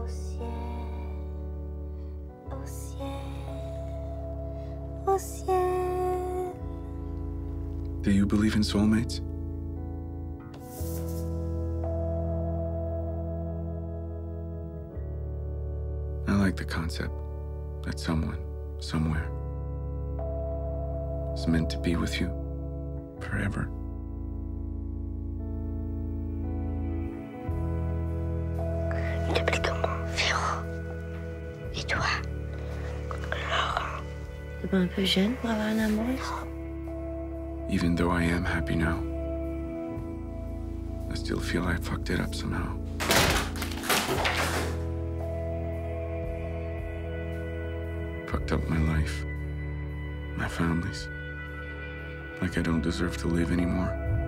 Au ciel, au ciel, au ciel. Do you believe in soulmates? I like the concept that someone, somewhere, is meant to be with you forever. Tu t'appelles comment? Flore. Et toi? Laurent. T'es pas un peu jeune pour avoir une amoureuse? Even though I am happy now, I still feel I fucked it up somehow. Fucked up my life, my family's. Like I don't deserve to live anymore.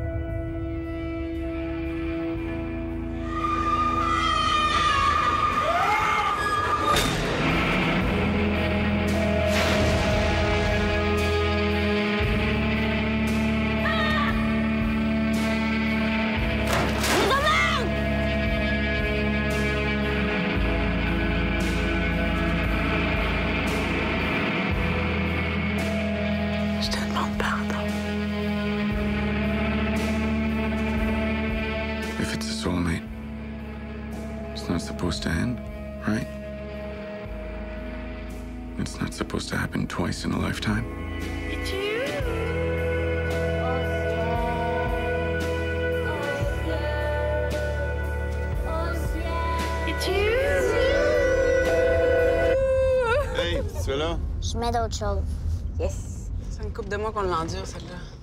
Je te demande pardon. If it's a soulmate, it's not supposed to end, right? It's not supposed to happen twice in a lifetime. It's you. It's you. Hey, tu es là? Je mets d'autres choses. Yes! C'est une couple de mois qu'on l'endure, celle-là.